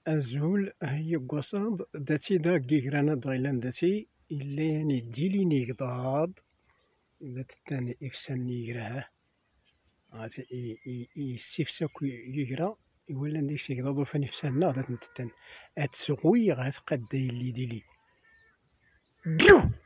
أزول هي قصاد داتي دا كيكرانا دغيلان داتي إلا يعني ديلي نيقضاد إذا تتاني إفسان يقراه غاتي يسيفسا يقرا يولي نديك شي كضادو فاني فسانا غادا نتتان اتسغوي غاتقاد اللي ديلي بيو.